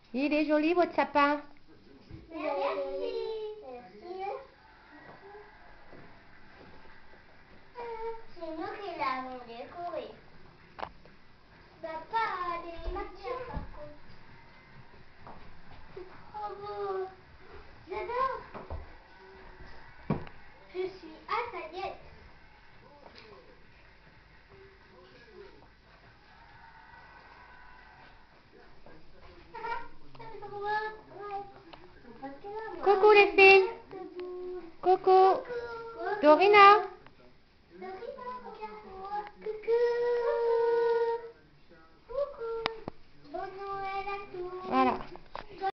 Il est joli votre sapin. Merci. C'est nous qui l'avons décoré. Papa, les matières par contre. Oh beau. J'adore. Je suis à ta diète. Coucou les filles. Coucou. Dorina.